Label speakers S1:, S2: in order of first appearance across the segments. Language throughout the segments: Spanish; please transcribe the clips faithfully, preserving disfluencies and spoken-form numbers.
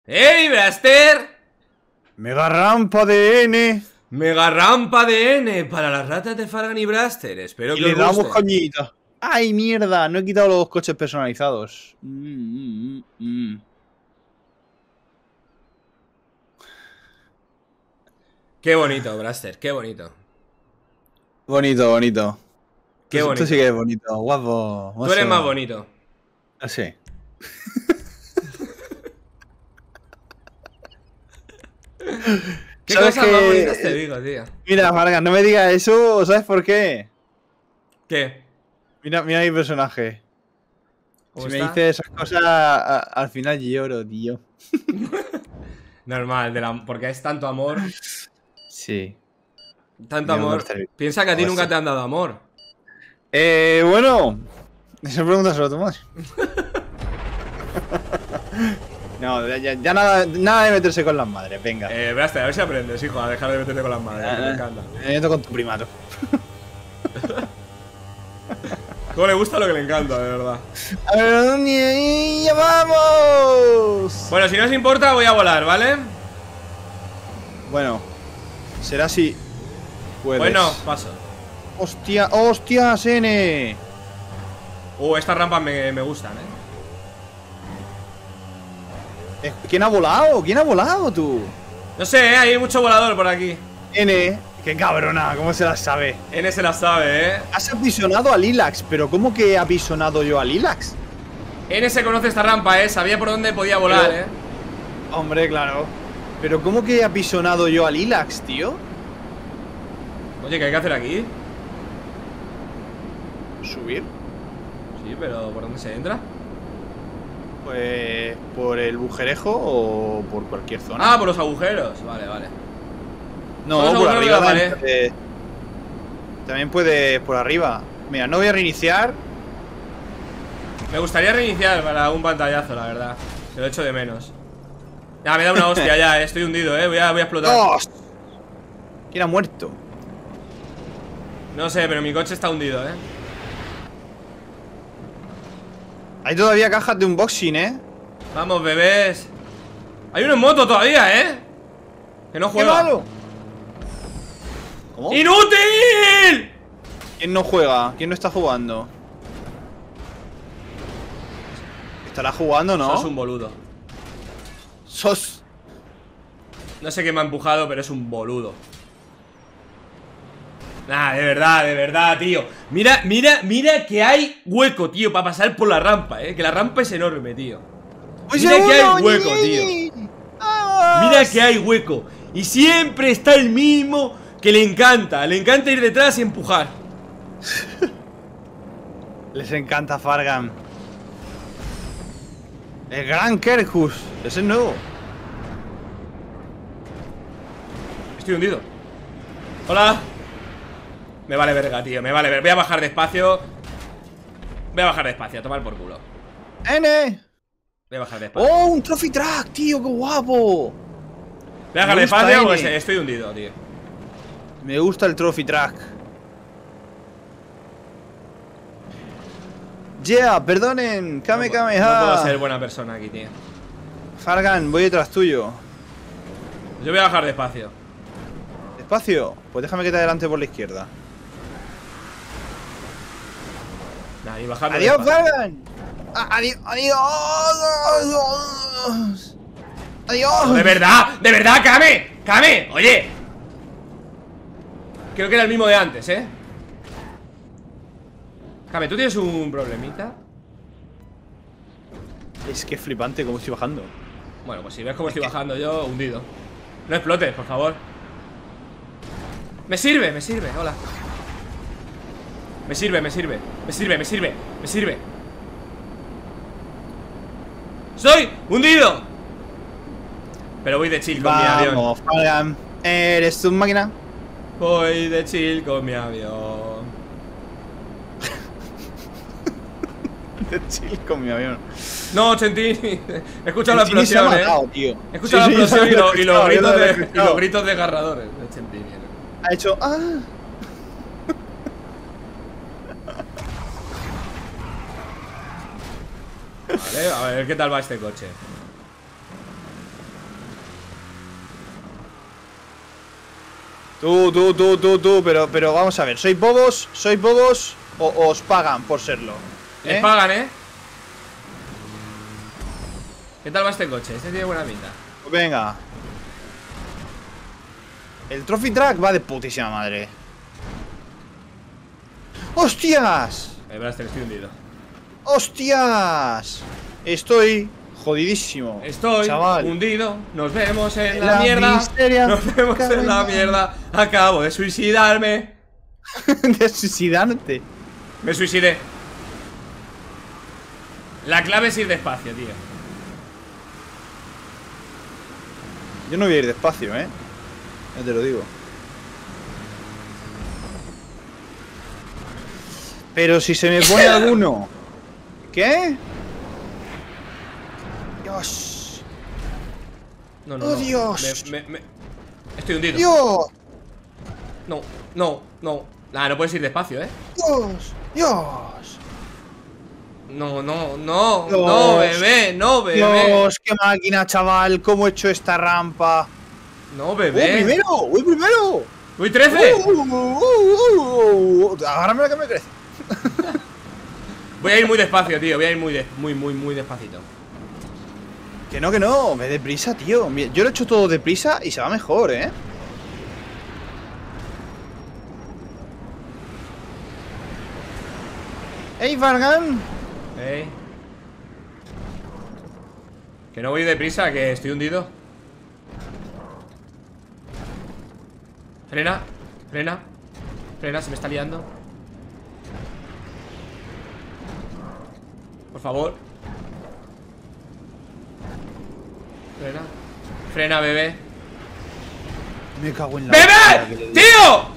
S1: ¡Ey, Braster!
S2: Mega rampa de N.
S1: Mega rampa de N para las ratas de Fargan y Braster. Espero
S2: Y
S1: que
S2: le
S1: os
S2: damos
S1: guste.
S2: coñita. ¡Ay, mierda! No he quitado los coches personalizados. Mm, mm, mm.
S1: Qué bonito, Braster, qué bonito.
S2: Bonito, bonito.
S1: Qué
S2: Tú-
S1: bonito.
S2: Tú sí que es bonito, guapo.
S1: Tú eres
S2: mozo.
S1: más bonito.
S2: Ah, sí.
S1: ¿Qué
S2: ¿Sabes
S1: cosas más
S2: qué?
S1: bonitas te digo, tío?
S2: Mira, Fargan, no me digas eso. ¿Sabes por qué?
S1: ¿Qué?
S2: Mira, mira mi personaje.
S1: ¿Cómo
S2: Si me
S1: está?
S2: dices esas cosas, a- al final lloro, tío.
S1: Normal, de la- porque es tanto amor.
S2: Sí.
S1: Tanto
S2: Yo no
S1: amor.
S2: estaré-
S1: Piensa que a ti
S2: no
S1: nunca
S2: sé.
S1: te han dado amor.
S2: Eh, bueno. Esa pregunta se lo tomas. No, ya, ya nada, nada de meterse con las madres, venga.
S1: Eh, Braster, a ver si aprendes, hijo, a dejar de meterte con las madres, que me
S2: Ah,
S1: encanta.
S2: Me meto con tu primato.
S1: Cómo le gusta lo que le encanta, de verdad.
S2: A ver, y ya vamos.
S1: Bueno, si no os importa, voy a volar, ¿vale?
S2: Bueno, será así. Puedes.
S1: Bueno, paso.
S2: Hostia, hostias, N.
S1: Uh, estas rampas me, me gustan, ¿eh?
S2: Eh, ¿Quién ha volado? ¿Quién ha volado tú?
S1: No sé, ¿eh? Hay mucho volador por aquí.
S2: N. Qué cabrona, ¿cómo se la sabe?
S1: N se la sabe, ¿eh?
S2: Has apisonado a Lilax, pero ¿cómo que he apisonado yo a Lilax?
S1: N se conoce esta rampa, ¿eh? Sabía por dónde podía volar,
S2: Pero-
S1: ¿eh?
S2: Hombre, claro. Pero ¿cómo que he apisonado yo a Lilax, tío?
S1: Oye, ¿qué hay que hacer aquí?
S2: ¿Subir?
S1: Sí, pero ¿por dónde se entra?
S2: Pues por el bujerejo o por cualquier zona.
S1: Ah, por los agujeros. Vale, vale.
S2: no,
S1: por los
S2: por
S1: agujeros
S2: arriba
S1: de la
S2: también puede- también puedes por arriba. Mira, no voy a reiniciar.
S1: Me gustaría reiniciar para un pantallazo, la verdad. Se lo echo de menos. Ya, me da una hostia ya, eh. Estoy hundido, eh. Voy a, voy a explotar.
S2: ¡Dios! ¿Quién ha muerto?
S1: No sé, pero mi coche está hundido, eh.
S2: Hay todavía cajas de unboxing, ¿eh?
S1: Vamos, bebés. Hay uno en moto todavía, eh. Que no
S2: ¡Qué
S1: juega.
S2: malo! ¿Cómo?
S1: ¡Inútil!
S2: ¿Quién no juega? ¿Quién no está jugando? ¿Estará jugando, no?
S1: Sos un boludo.
S2: Sos...
S1: No sé quién me ha empujado, pero es un boludo. Nah, de verdad, de verdad, tío. Mira, mira, mira que hay hueco, tío, para pasar por la rampa, eh. Que la rampa es enorme, tío.
S2: ¡Un
S1: Mira que hay
S2: segundo!
S1: hueco,
S2: ¡Ñi,
S1: tío.
S2: ñi! ¡Vamos!
S1: Mira que hay hueco. Y siempre está el mismo que le encanta. Le encanta ir detrás y empujar.
S2: Les encanta Fargan. El gran Kerkus. Ese es nuevo.
S1: Estoy hundido. Hola. Me vale verga, tío, me vale verga. Voy a bajar despacio. Voy a bajar despacio, a tomar por culo.
S2: N.
S1: Voy a bajar despacio.
S2: ¡Oh, un trophy track, tío! ¡Qué guapo!
S1: Voy a bajar
S2: me gusta
S1: despacio
S2: N.
S1: porque estoy hundido, tío.
S2: Me gusta el trophy track. Yeah, perdonen. Kame
S1: no,
S2: Kame
S1: no puedo
S2: ha.
S1: ser buena persona aquí, tío.
S2: Fargan, voy detrás tuyo.
S1: Yo voy a bajar despacio.
S2: Despacio. Pues déjame que te adelante por la izquierda.
S1: Nah, y bajar
S2: ¡Adiós,
S1: despacio.
S2: Fargan! A- ¡Adiós! ¡Adiós! ¡Adiós!
S1: ¡De verdad! ¡De verdad, Kame! ¡Kame! ¡Oye! Creo que era el mismo de antes, ¿eh? Kame, ¿tú tienes un problemita?
S2: Es que es flipante cómo estoy bajando.
S1: Bueno, pues si ves cómo estoy bajando yo, hundido. No explotes, por favor. Me sirve, me sirve, hola. Me sirve, me sirve, me sirve, me sirve, me sirve. ¡Soy hundido! Pero voy de chill con mi avión.
S2: Vamos, Fargan. ¿Eres tu máquina?
S1: Voy de chill con mi avión.
S2: De chill con mi avión.
S1: No, Chentini. He escuchado la
S2: Chentini se ha
S1: explosión, eh.
S2: matado, tío.
S1: He escuchado
S2: Sí,
S1: la
S2: sí,
S1: explosión y,
S2: yo
S1: lo- y los
S2: lo he
S1: gritos
S2: escuchado, yo lo he
S1: de, y
S2: escuchado.
S1: los gritos desgarradores de Chentini.
S2: Ha hecho. ¡Ah!
S1: Vale, a ver qué tal va este coche.
S2: Tú, tú, tú, tú, tú, pero, pero vamos a ver, ¿sois bobos? ¿Sois bobos o, o os pagan por serlo? ¿Eh?
S1: Les pagan, ¿eh? ¿Qué tal va este coche? Este tiene buena pinta.
S2: Pues venga. El Trophy Track va de putísima madre. ¡Hostias!
S1: El Blaster, estoy hundido.
S2: ¡Hostias! Estoy jodidísimo.
S1: Estoy
S2: chaval.
S1: hundido. Nos vemos en la,
S2: La
S1: mierda.
S2: miseria.
S1: Nos vemos en la mierda. Acabo de suicidarme.
S2: De suicidarte.
S1: Me suicidé. La clave es ir despacio, tío.
S2: Yo no voy a ir despacio, ¿eh? Ya te lo digo. Pero si se me pone alguno. ¿Qué? Dios.
S1: No, no,
S2: ¡Oh,
S1: no.
S2: Dios!
S1: Me, me, me... Estoy hundido.
S2: ¡Dios!
S1: No, no, no. Nah, no puedes ir despacio, ¿eh?
S2: ¡Dios! ¡Dios!
S1: No, no, no.
S2: Dios.
S1: No, bebé, no, bebé.
S2: ¡Dios! ¡Qué máquina, chaval! ¿Cómo he hecho esta rampa?
S1: No,
S2: ¡Voy
S1: bebé.
S2: primero! ¡Voy primero!
S1: ¡Uy, trece!
S2: Uh, uh, uh, uh, uh. Agárrame la que me crece.
S1: Voy a ir muy despacio, tío. Voy a ir muy, de, muy, muy, muy despacito.
S2: Que no, que no. Ve deprisa, tío. Yo lo he hecho todo deprisa y se va mejor, ¿eh? ¡Ey, Vargan!
S1: Ey. Que no voy deprisa, que estoy hundido. Frena, frena. Frena, se me está liando. Por favor. Frena. Frena, bebé.
S2: Me cago en la...
S1: ¡Bebé! ¡Tío!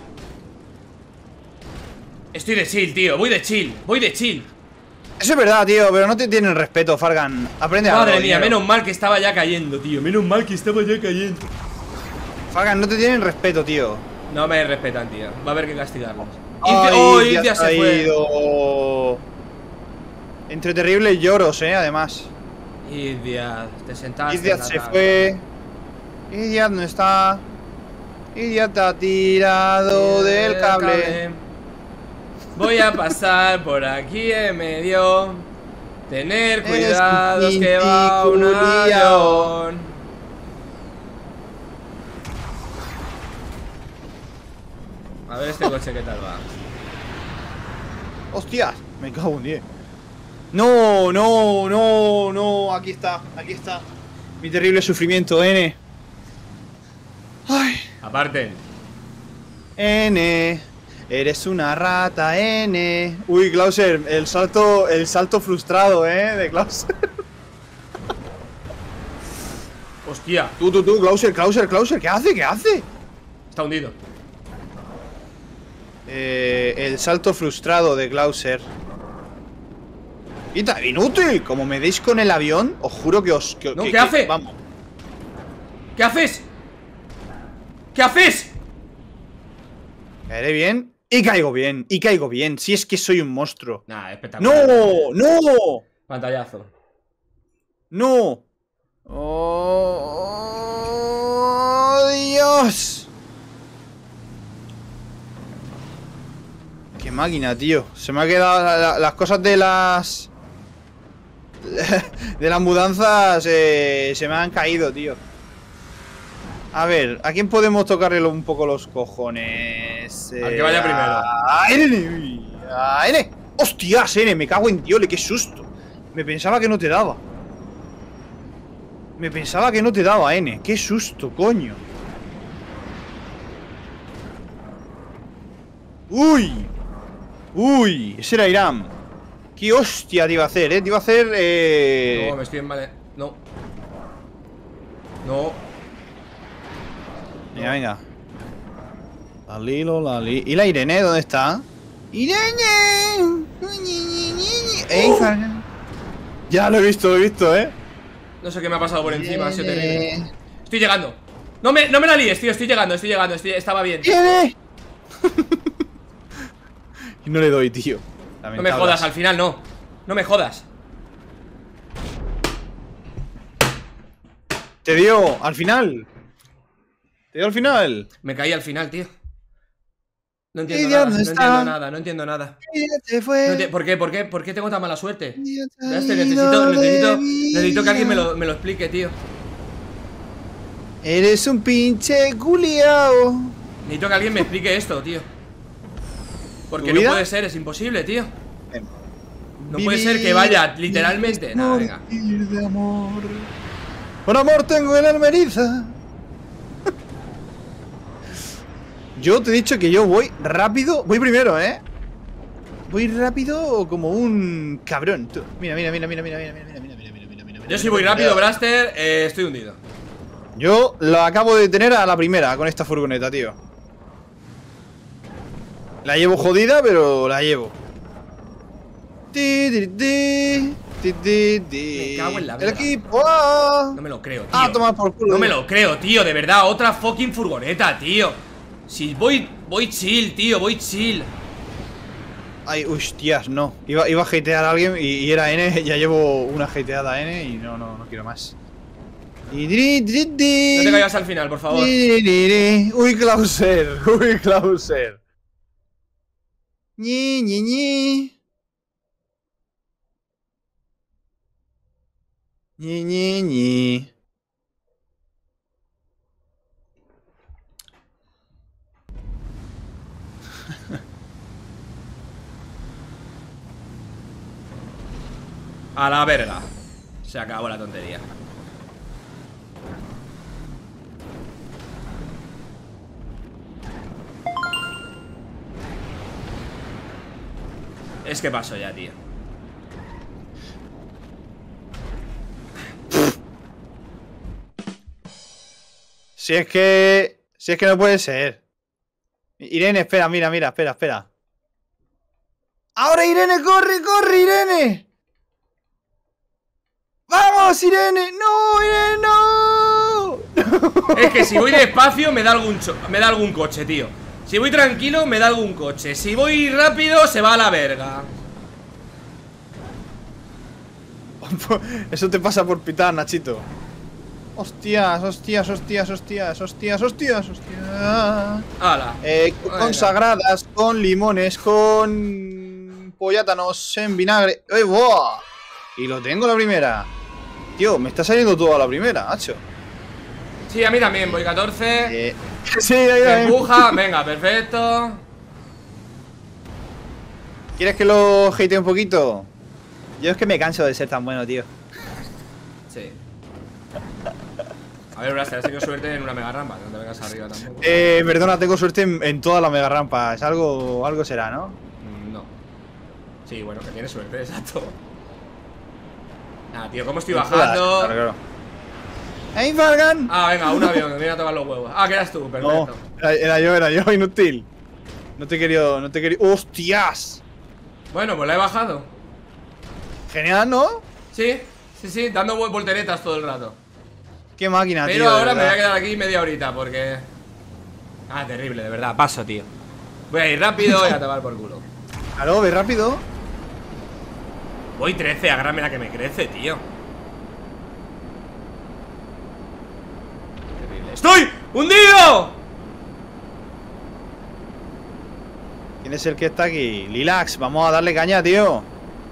S1: Estoy de chill, tío. Voy de chill. Voy de chill.
S2: Eso es verdad, tío, pero no te tienen respeto, Fargan. Aprende algo.
S1: Madre mía,
S2: dinero.
S1: menos mal que estaba ya cayendo, tío. Menos mal que estaba ya cayendo.
S2: Fargan, no te tienen respeto, tío.
S1: No me respetan, tío. Va a haber que castigarlos.
S2: Ay,
S1: ¡Oh,
S2: ya
S1: Idia
S2: se ha
S1: se fue!
S2: ido. Entre terribles lloros, eh, además.
S1: Idia, te sentaste.
S2: Idiot
S1: en la
S2: se
S1: tabla.
S2: fue. Idiot no está. Idiot ha tirado del cable.
S1: Voy a pasar por aquí en medio. Tener
S2: Eres
S1: cuidados
S2: un
S1: que va un
S2: pinticuliao.
S1: avión. A ver este coche qué tal va.
S2: Hostias, me cago en diez. No, no, no, no. Aquí está, aquí está. Mi terrible sufrimiento, N. Ay,
S1: Aparte.
S2: N. Eres una rata, N. Uy, Klauser, el salto, el salto frustrado, eh, de Klauser.
S1: Hostia,
S2: Tú, tú, tú, Klauser, Klauser, Klauser, ¿qué hace? ¿Qué hace?
S1: está hundido.
S2: Eh, el salto frustrado de Klauser. ¡Quita, inútil! Como me deis con el avión, os juro que os... Que,
S1: No,
S2: que-
S1: ¿qué
S2: que-
S1: hace?
S2: Vamos.
S1: ¿Qué haces? ¿Qué haces?
S2: Caeré bien y caigo bien, y caigo bien. Si es que soy un monstruo.
S1: Nah, espectacular.
S2: ¡No! ¡No!
S1: Pantallazo.
S2: ¡No! ¡Oh, Dios! ¡Qué máquina, tío! Se me ha quedado la- la- las cosas de las... De las mudanzas eh, se me han caído, tío. A ver, ¿a quién podemos tocarle un poco los cojones?
S1: Al que vaya primero.
S2: A N. A N. ¡Hostias, N! Me cago en Dios, qué susto. Me pensaba que no te daba. Me pensaba que no te daba, N. ¡Qué susto, coño! ¡Uy! ¡Uy! Ese era Irán. ¡Qué hostia te iba a hacer, eh! Te iba a hacer, eh...
S1: No, me estoy en vale. No. No.
S2: Venga, venga. La Lilo, la Li... ¿Y la Irene? ¿Dónde está? ¡Irene! ¡Ey, Fargan! Ya lo he visto, lo he visto, eh.
S1: No sé qué me ha pasado por encima, ha sido
S2: Irene.
S1: terrible. Estoy llegando. No me, no me la líes, tío. Estoy llegando, estoy llegando. Estoy, estaba bien.
S2: ¡Irene! Y no le doy, tío.
S1: No me jodas, al final no. No me jodas.
S2: Te dio, al final. ¿Te dio al final?
S1: Me caí al final, tío. No entiendo
S2: Lidia,
S1: nada, no
S2: ¿dónde está?
S1: entiendo nada, no entiendo nada.
S2: Lidia se fue.
S1: No enti- ¿Por qué? ¿Por qué? ¿Por qué tengo tan mala suerte?
S2: Lidia se ha
S1: Este,
S2: ido
S1: necesito,
S2: de
S1: necesito,
S2: mi
S1: necesito que alguien me
S2: vida.
S1: lo, me lo explique, tío.
S2: Eres un pinche culiao.
S1: Necesito que alguien me explique esto, tío. Porque
S2: ¿Tu
S1: no
S2: vida?
S1: puede ser, es imposible, tío.
S2: Ven.
S1: No puede ser que vaya,
S2: Vivir
S1: literalmente.
S2: es
S1: Nada, venga.
S2: morir de amor. Con amor tengo el alma herida. Yo te he dicho que yo voy rápido. Voy primero, ¿eh? Voy rápido como un cabrón. Tú. Mira, mira, mira, mira, mira, mira, mira, mira, mira, mira, mira, mira.
S1: Yo si voy rápido, Braster, eh, estoy hundido.
S2: Yo lo acabo de tener a la primera con esta furgoneta, tío. La llevo jodida, pero la llevo. Ti, ti, ti, ti, ti, ti.
S1: Me cago en la
S2: El
S1: vida.
S2: equipo A.
S1: No me lo creo, tío.
S2: Ah, toma por culo.
S1: No me lo creo, tío, de verdad. Otra fucking furgoneta, tío. Si voy, voy chill, tío, voy chill.
S2: Ay, hostias, no. Iba, iba a hatear a alguien y, y era N. Ya llevo una hateada N y no, no, no quiero más. Y diri, diri, di.
S1: No te caigas al final, por favor.
S2: Diri, diri. Uy, Clauser. Uy, Clauser. Ñi, ñi, ñi. Ñi, ñi, ñi.
S1: A la verga. Se acabó la tontería. Es que paso ya, tío.
S2: Si es que... Si es que no puede ser. Irene, espera, mira, mira, espera, espera. ¡Ahora, Irene! ¡Corre, corre, Irene! ¡Vamos, Irene! ¡No, Irene, no!
S1: Es que si voy despacio me da algún cho- me da algún coche, tío. Si voy tranquilo me da algún coche. Si voy rápido se va a la verga.
S2: Eso te pasa por pitar, Nachito. Hostias, hostias, hostias, hostias, hostias, hostias, hostias.
S1: Hala.
S2: Eh,
S1: Venga.
S2: consagradas, con limones, con pollátanos en vinagre. ¡Eh, buah! Y lo tengo la primera. Tío, me está saliendo todo a la primera, macho.
S1: Sí, a mí también, voy catorce.
S2: Eh, sí, ahí,
S1: Me
S2: ahí.
S1: empuja, venga, perfecto.
S2: ¿Quieres que lo hatee un poquito? Yo es que me canso de ser tan bueno, tío.
S1: Sí. A ver, Braster, has tenido suerte en una mega rampa. No te vengas arriba tampoco.
S2: Eh, perdona, tengo suerte en, en toda la mega rampa. Es algo, algo será, ¿no?
S1: Mm, No. Sí, bueno, que tienes suerte, exacto. Ah, tío, ¿cómo estoy
S2: En todas,
S1: bajando?
S2: claro, claro. ¡Ey, Fargan!
S1: Ah, venga, un avión, me viene a tocar los huevos. Ah, que eras tú,
S2: No,
S1: perfecto.
S2: era, era yo, era yo, inútil. No te he querido, no te he querido. ¡Hostias!
S1: Bueno, pues la he bajado.
S2: Genial, ¿no?
S1: Sí, sí, sí, dando vol- volteretas todo el rato.
S2: Qué máquina,
S1: Pero
S2: tío. de
S1: ahora me voy
S2: verdad.
S1: a quedar aquí media horita porque... Ah, terrible, de verdad, paso, tío. Voy a ir rápido y a tomar por culo.
S2: Claro, ve rápido.
S1: Voy trece, agárrame la que me crece, tío. Terrible. ¡Estoy hundido!
S2: ¿Quién es el que está aquí? Lilax, vamos a darle caña, tío.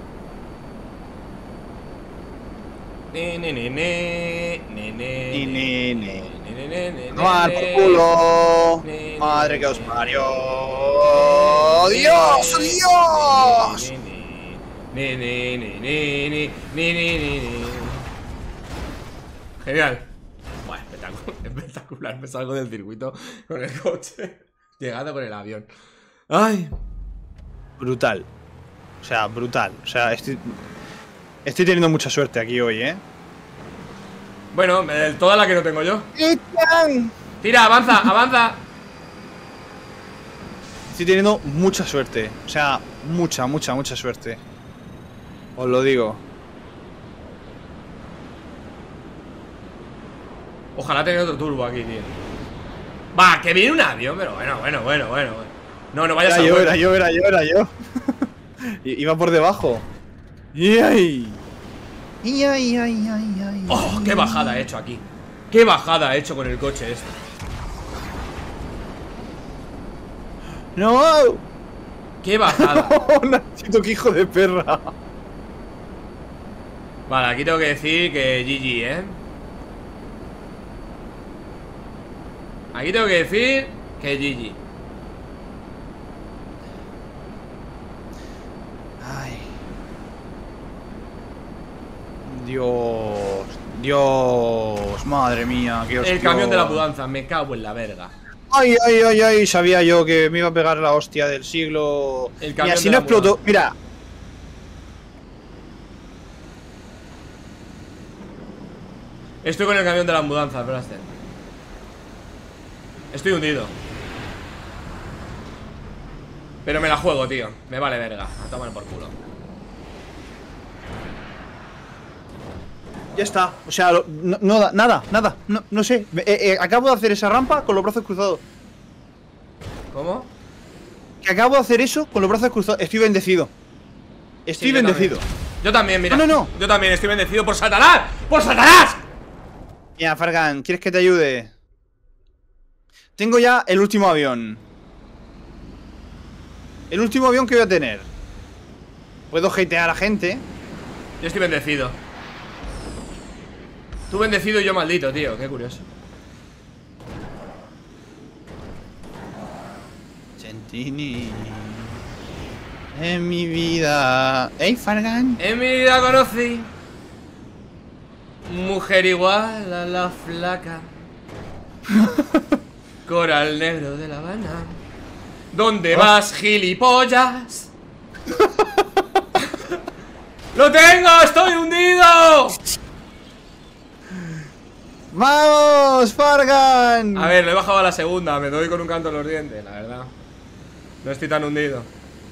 S1: Ni, ni, ni, ni, ni, ni,
S2: Ni, ni, ni.
S1: ni, ni, ni, ni,
S2: ¡Tomar
S1: ni,
S2: por
S1: ni.
S2: culo!
S1: Ni, ni,
S2: ¡Madre
S1: ni,
S2: que os
S1: ni,
S2: parió!
S1: ni,
S2: ¡Dios!
S1: ni,
S2: ¡Dios!
S1: ni, ni, ni, ni, ni, ni, ni, ni, ni. Genial. Buah, espectacular, espectacular. Me salgo del circuito con el coche. Llegando con el avión. Ay.
S2: Brutal. O sea, brutal. O sea, estoy... Estoy teniendo mucha suerte aquí hoy, ¿eh?
S1: Bueno, eh, toda la que no tengo yo.
S2: ¡Echan!
S1: Tira, avanza, avanza.
S2: Estoy teniendo mucha suerte. O sea, mucha, mucha, mucha suerte. Os lo digo.
S1: Ojalá tenga otro turbo aquí, tío. Va, que viene un avión, pero bueno, bueno, bueno, bueno. No, no vayas
S2: Era
S1: a
S2: yo,
S1: huevo.
S2: era yo, era yo, era yo. I- Iba por debajo. ¡Y ay! ¡Y ay, ay, ay, ay!
S1: Oh, qué bajada he hecho aquí. Qué bajada he hecho con el coche este.
S2: ¡No!
S1: ¡Qué bajada!
S2: ¡Oh, Nachito, qué hijo de perra!
S1: Vale, aquí tengo que decir que G G, ¿eh? Aquí tengo que decir que G G.
S2: Ay. Dios. Dios. Madre mía. Qué
S1: El camión de la mudanza, me cago en la verga.
S2: Ay, ay, ay, ay. Sabía yo que me iba a pegar la hostia del siglo.
S1: El camión
S2: Mira, si
S1: de
S2: no
S1: la
S2: explotó.
S1: mudanza.
S2: Mira.
S1: Estoy con el camión de la mudanza, espérate. Estoy hundido. Pero me la juego, tío. Me vale verga. A tomar por culo.
S2: Ya está. O sea, lo- no, no da- nada, nada. No, no sé. Eh, eh, acabo de hacer esa rampa con los brazos cruzados.
S1: ¿Cómo?
S2: Que acabo de hacer eso con los brazos cruzados. Estoy bendecido. Estoy
S1: Sí, yo
S2: bendecido.
S1: también. Yo también, mira.
S2: No, no, no.
S1: Yo también estoy bendecido por Satanás. ¡Por Satanás!
S2: Mira, Fargan, ¿quieres que te ayude? Tengo ya el último avión. El último avión que voy a tener. Puedo hatear a la gente.
S1: Yo estoy bendecido. Tú bendecido y yo maldito, tío. Qué curioso.
S2: Gentini. En mi vida. ¿Ey, Fargan?
S1: En mi vida conocí mujer igual a la flaca. Coral negro de La Habana. ¿Dónde vas, gilipollas? ¡Lo tengo! ¡Estoy hundido!
S2: ¡Vamos, Fargan!
S1: A ver, lo he bajado a la segunda. Me doy con un canto en los dientes, la verdad. No estoy tan hundido.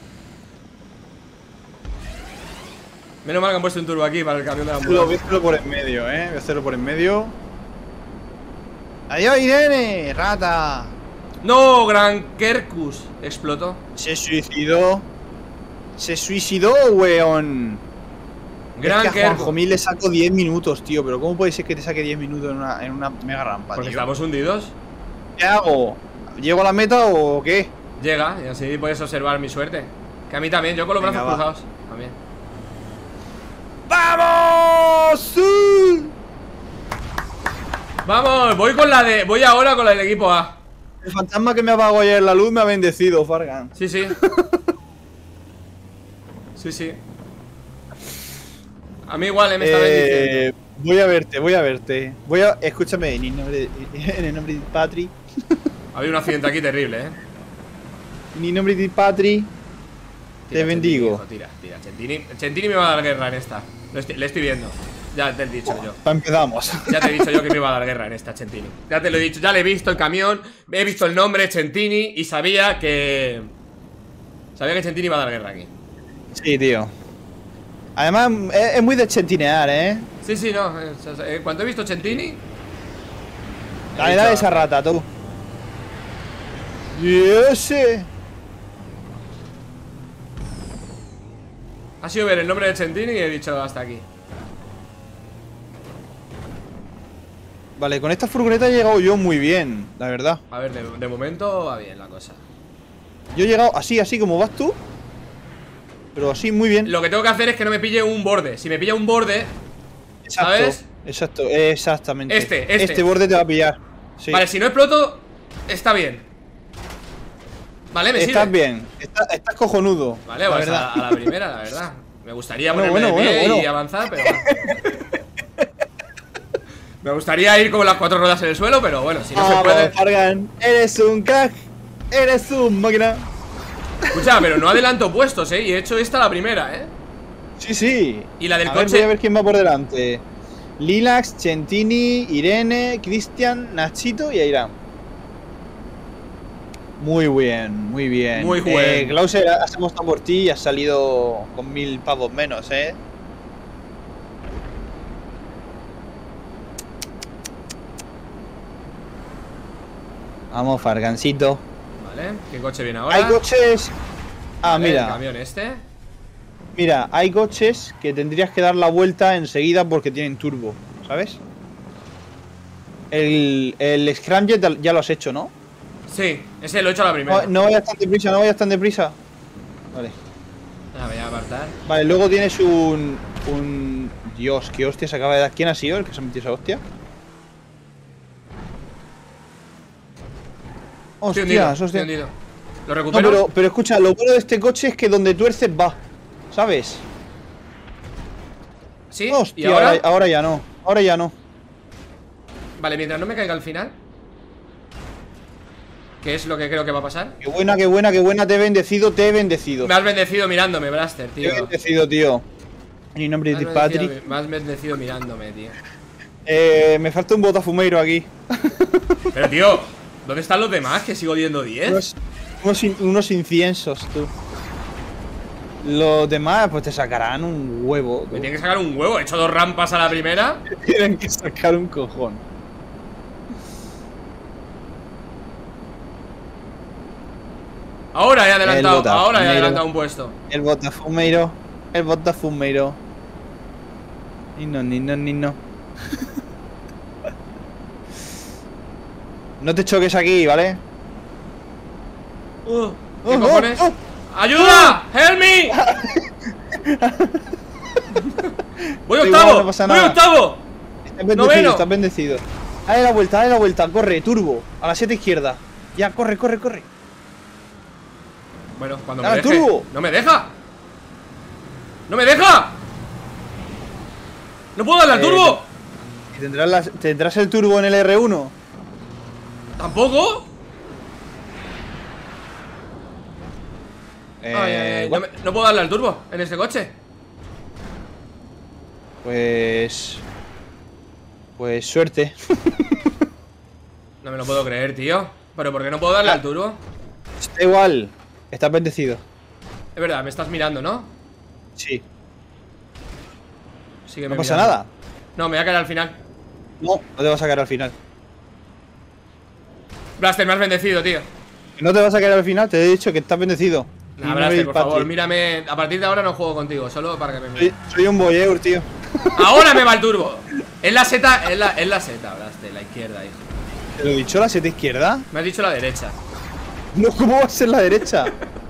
S1: Menos mal que han puesto un turbo aquí para el camión de la
S2: Lo
S1: ambulancia.
S2: voy a hacerlo por en medio, eh. Voy a hacerlo por en medio. ¡Adiós, Irene! ¡Rata!
S1: ¡No! Gran Kerkus explotó.
S2: Se suicidó. Se suicidó, weón.
S1: Gran
S2: Es que a
S1: Kerkus.
S2: Juanjo Mil le saco diez minutos, tío. Pero ¿cómo puede ser que te saque diez minutos en una, en una mega rampa,
S1: Porque
S2: tío?
S1: estamos hundidos.
S2: ¿Qué hago? ¿Llego a la meta o qué?
S1: Llega y así puedes observar mi suerte. Que a mí también, yo con los
S2: Venga,
S1: brazos
S2: va.
S1: cruzados. También.
S2: ¡Vamos! ¡Sí!
S1: Vamos, voy con la de. Voy ahora con la del equipo A.
S2: El fantasma que me apagó ayer la luz me ha bendecido, Fargan.
S1: Sí, sí. Sí, sí. A mí igual, eh, me está bendiciendo.
S2: Eh, voy a verte, voy a verte. Voy a. Escúchame, en el nombre de, en el nombre de Patri.
S1: Había un accidente aquí terrible, eh.
S2: En el nombre de Patri.
S1: Tira,
S2: Te bendigo.
S1: Chentini, hijo, tira, tira. Chentini, Chentini me va a dar guerra en esta. Lo estoy- le estoy viendo. Ya te he dicho yo.
S2: Pa' empezamos.
S1: Ya te he dicho yo que me iba a dar guerra en esta, Chentini. Ya te lo he dicho, ya le he visto el camión, he visto el nombre, Chentini, y sabía que. Sabía que Chentini iba a dar guerra aquí.
S2: Sí, tío. Además, es, es muy de chentinear, ¿eh?
S1: Sí, sí, no. eh, eh, Cuando he visto Chentini. he
S2: Dale,
S1: dicho,
S2: dale esa rata, tú. Dios.
S1: Ha sido ver el nombre de Chentini y he dicho hasta aquí.
S2: Vale, con esta furgoneta he llegado yo muy bien, la verdad.
S1: A ver, de, de momento va bien la cosa.
S2: Yo he llegado así, así como vas tú. Pero así, muy bien.
S1: Lo que tengo que hacer es que no me pille un borde. Si me pilla un borde.
S2: Exacto,
S1: ¿sabes?
S2: Exacto, exactamente.
S1: Este, este.
S2: Este borde te va a pillar. Sí.
S1: Vale, si no exploto, está bien. Vale, me
S2: Estás
S1: sirve.
S2: bien, estás, estás cojonudo.
S1: Vale,
S2: la
S1: pues
S2: verdad.
S1: a, a la primera, la verdad. Me gustaría
S2: Bueno,
S1: ponerme
S2: bueno,
S1: de pie
S2: bueno, bueno.
S1: y avanzar, pero bueno. Me gustaría ir con las cuatro ruedas en el suelo, pero bueno, si no se puede.
S2: Fargan, eres un crack, eres un máquina.
S1: Escucha, pero no adelanto puestos, eh. Y he hecho esta la primera, eh.
S2: Sí, sí.
S1: Y la del
S2: a ver,
S1: coche.
S2: voy a ver quién va por delante. Lilax, Chentini, Irene, Cristian, Nachito y Airam. Muy bien, muy bien.
S1: Muy
S2: Eh,
S1: buen.
S2: Klauser, has apostado por ti y has salido con mil pavos menos, eh. Vamos, Fargancito.
S1: Vale, ¿qué coche viene ahora?
S2: Hay coches. Ah,
S1: Vale, el
S2: mira.
S1: camión este.
S2: Mira, hay coches que tendrías que dar la vuelta enseguida porque tienen turbo, ¿sabes? El, el Scramjet ya lo has hecho, ¿no?
S1: Sí, ese lo he hecho a la primera.
S2: No, no vayas tan deprisa, no vayas tan deprisa. Vale.
S1: Ah, voy a apartar.
S2: Vale, luego tienes un... Un... Dios, qué hostia se acaba de dar. ¿Quién ha sido el que se ha metido esa hostia?
S1: Estoy hundido,
S2: Hostias,
S1: estoy
S2: hostia.
S1: hundido. ¿Lo
S2: No,
S1: recupero?
S2: pero, pero escucha, lo bueno de este coche es que donde tuerces va. ¿Sabes?
S1: ¿Sí?
S2: Hostia,
S1: ¿Y ahora?
S2: ahora, ahora ya no. Ahora ya no.
S1: Vale, mientras no me caiga al final. ¿Qué es lo que creo que va a pasar?
S2: Qué buena, qué buena, qué buena. Te he bendecido, te he bendecido.
S1: Me has bendecido mirándome, Blaster,
S2: Te
S1: tío.
S2: he bendecido, tío. En nombre
S1: Me
S2: de
S1: has
S2: Patrick.
S1: bendecido- Me has bendecido mirándome, tío.
S2: Eh, me falta un botafumeiro aquí.
S1: Pero, tío, ¿dónde están los demás? Que sigo viendo diez.
S2: Unos, unos, in- unos inciensos, tú. Los demás, pues te sacarán un huevo. tú.
S1: Me tiene que sacar un huevo. He hecho dos rampas a la primera.
S2: Tienen que sacar un cojón.
S1: Ahora he adelantado,
S2: El bota,
S1: ahora he
S2: Fumeiro.
S1: adelantado un puesto.
S2: El botafumeiro. El botafumeiro. Ni no, ni no, ni no. No te choques aquí, ¿vale?
S1: Uh, ¿Qué
S2: Oh,
S1: cojones?
S2: oh, oh.
S1: ¡Ayuda! ¡Help me! ¡Voy
S2: Da
S1: octavo!
S2: igual, no pasa
S1: ¡Voy
S2: nada.
S1: octavo!
S2: Estás bendecido,
S1: Noveno.
S2: estás bendecido. Dale la vuelta, dale la vuelta, corre, turbo. A la siete izquierda. Ya, corre, corre, corre.
S1: Bueno, cuando
S2: ¡Dale,
S1: me deje.
S2: turbo!
S1: ¡No me deja! ¡No me deja! ¡No puedo darle al
S2: Eh,
S1: turbo!
S2: ¿Y tendrás, la- tendrás el turbo en el R uno?
S1: ¿Tampoco?
S2: Eh,
S1: Ay, ay, ay, no,
S2: bueno,
S1: me- no puedo darle al turbo en este coche.
S2: Pues... Pues suerte.
S1: No me lo puedo creer, tío. ¿Pero por qué no puedo darle
S2: Ah.
S1: al turbo?
S2: Da igual, estás bendecido.
S1: Es verdad, me estás mirando, ¿no?
S2: Sí,
S1: Sígueme
S2: no pasa
S1: mirando.
S2: nada.
S1: No, me voy a caer al final.
S2: No, no te vas a caer al final.
S1: Blaster, me has bendecido, tío.
S2: Que no te vas a caer al final, te he dicho que estás bendecido.
S1: Nah,
S2: Y
S1: Blaster,
S2: no
S1: por
S2: me
S1: favor,
S2: Patrick.
S1: mírame. A partir de ahora no juego contigo, solo para que me
S2: Soy,
S1: mires.
S2: soy un voyeur, tío.
S1: Ahora me va el turbo. Es la seta, es la, es la seta, Blaster, la izquierda, hijo.
S2: ¿Te lo he dicho la siete izquierda?
S1: Me has dicho la derecha.
S2: No, ¿cómo va a ser la derecha?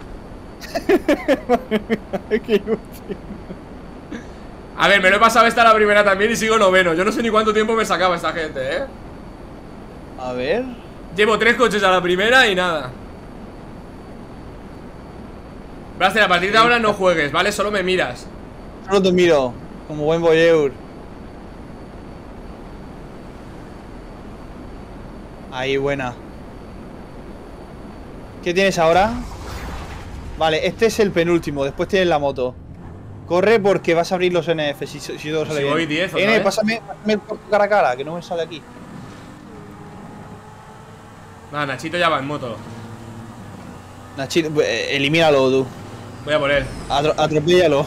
S2: Qué inútil.
S1: A ver, me lo he pasado esta la primera también y sigo noveno. Yo no sé ni cuánto tiempo me sacaba esta gente, ¿eh?
S2: A ver.
S1: Llevo tres coches a la primera y nada. Blaster, a partir de ahora no juegues, ¿vale? Solo me miras.
S2: Solo te miro, como buen voyeur. Ahí, buena. ¿Qué tienes ahora? Vale, este es el penúltimo, después tienes la moto. Corre porque vas a abrir los N F si, si todo sale
S1: Si
S2: bien.
S1: voy diez otra
S2: N,
S1: vez.
S2: pásame, pásame el corto cara a cara, que no me sale aquí.
S1: Nada, Nachito ya va en moto.
S2: Nachito, eh, elimínalo tú.
S1: Voy a por él.
S2: Atro atropéllalo.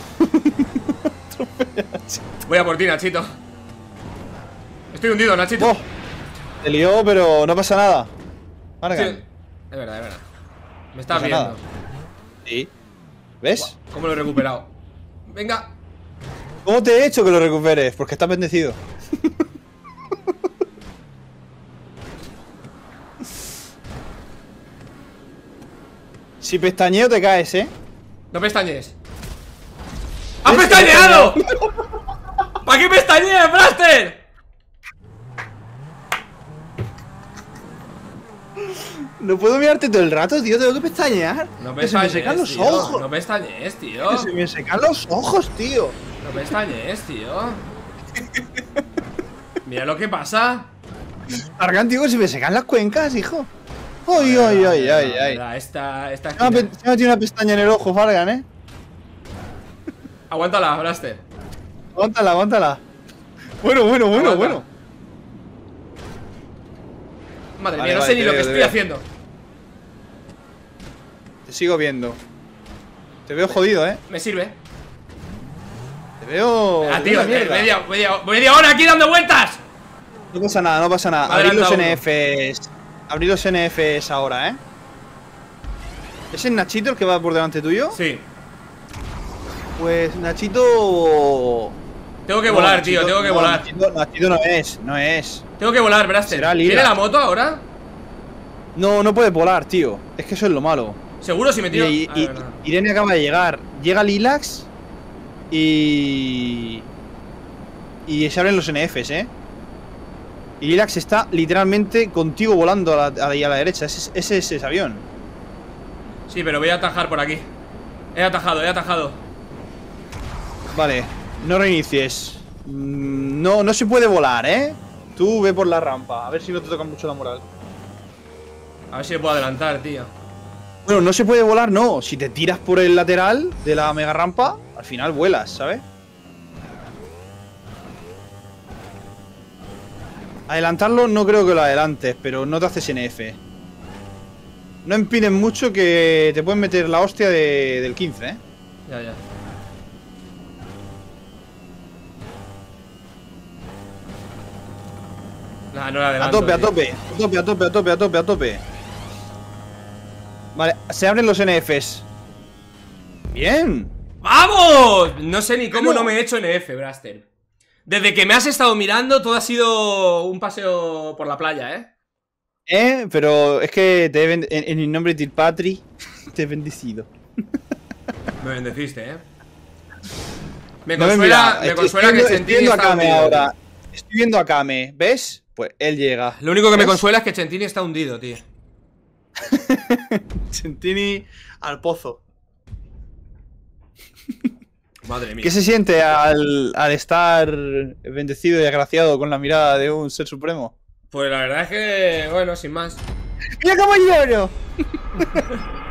S1: Voy a por ti, Nachito. Estoy hundido, Nachito.
S2: Oh, te lió, pero no pasa nada. Marga.
S1: Sí. Es verdad, es verdad. Me estás
S2: pasa
S1: viendo.
S2: nada. Sí. ¿Ves?
S1: ¿Cómo lo he recuperado? Venga.
S2: ¿Cómo te he hecho que lo recuperes? Porque estás bendecido. Si pestañeo te caes, ¿eh?
S1: No pestañees. ¡Has pestañeado! ¿Para qué pestañeas, Blaster?
S2: No puedo mirarte todo el rato, tío. Tengo que pestañear.
S1: No
S2: Que se me
S1: pestañees,
S2: secan los
S1: tío.
S2: ojos.
S1: No pestañees, tío.
S2: Que se me secan los ojos, tío.
S1: No pestañees, tío. Mira lo que pasa.
S2: Argan, tío, que se me secan las cuencas, hijo. Ay, ay, ay, ay, ay.
S1: Verdad, Esta, esta
S2: Se me ha
S1: esquina.
S2: pe- se me ha metido una pestaña en el ojo, Fargan, eh.
S1: Aguántala, Blaster.
S2: Aguántala, aguántala. Bueno, bueno, bueno,
S1: Aguanta.
S2: bueno.
S1: Madre
S2: Vale,
S1: mía, no
S2: vale,
S1: sé ni
S2: te
S1: lo que
S2: veo, te
S1: estoy
S2: veo.
S1: haciendo.
S2: Te sigo viendo. Te veo jodido, eh.
S1: Me sirve.
S2: Te veo.
S1: Ah,
S2: te
S1: tío,
S2: veo una mierda.
S1: media, media, media hora aquí dando vueltas.
S2: No pasa nada, no pasa nada.
S1: Me ha
S2: Abrid los
S1: adelantado
S2: N Fs. Abrid los N Fs ahora, eh. ¿Es el Nachito el que va por delante tuyo?
S1: Sí.
S2: Pues Nachito.
S1: Tengo que
S2: No,
S1: volar,
S2: Nachito-
S1: tío, tengo que
S2: no,
S1: volar.
S2: Nachito, Nachito no es, no es.
S1: Tengo que volar, Blaster.
S2: Será Lila.
S1: ¿Tiene la moto ahora?
S2: No, no puedes volar, tío. Es que eso es lo malo.
S1: Seguro si me tiro.
S2: Y, y-
S1: Ah, no, no.
S2: Irene acaba de llegar. Llega Lilax y. Y se abren los N Fs, ¿eh? Y Lilax está literalmente contigo volando a la, a la, a la derecha. Ese, ese es ese avión.
S1: Sí, pero voy a atajar por aquí. He atajado, he atajado.
S2: Vale, no reinicies. Mm, No, no se puede volar, ¿eh? Tú ve por la rampa. A ver si no te toca mucho la moral.
S1: A ver si me puedo adelantar, tío.
S2: Bueno, no se puede volar, no. Si te tiras por el lateral de la mega rampa, al final vuelas, ¿sabes? Adelantarlo no creo que lo adelantes, pero no te haces N F. No impiden mucho que te pueden meter la hostia de- del quince, ¿eh?
S1: Ya, ya. Nah, no la
S2: A
S1: adelanto,
S2: tope, a
S1: tío.
S2: tope, a tope, a tope, a tope, a tope, a tope. Vale, se abren los N Fs. Bien.
S1: ¡Vamos! No sé ni cómo
S2: Bueno.
S1: no me he hecho N F, Braster. Desde que me has estado mirando, todo ha sido un paseo por la playa, ¿eh?
S2: ¿Eh? Pero es que te he bend- en, en el nombre de Patri te he bendecido.
S1: Me bendeciste, ¿eh? Me
S2: No me
S1: consuela,
S2: mira,
S1: me
S2: estoy-
S1: consuela
S2: estoy
S1: que
S2: viendo- estoy
S1: Chentini
S2: viendo a
S1: está
S2: Kame
S1: hundido,
S2: ahora.
S1: tío.
S2: Estoy viendo a Kame, ¿ves? Pues él llega.
S1: Lo único que me
S2: ¿Ves?
S1: consuela es que Chentini está hundido, tío.
S2: Sentini al pozo.
S1: Madre mía.
S2: ¿Qué se siente al, al estar bendecido y agraciado con la mirada de un ser supremo?
S1: Pues la verdad es que, bueno, sin más.
S2: ¡Mira cómo lloro!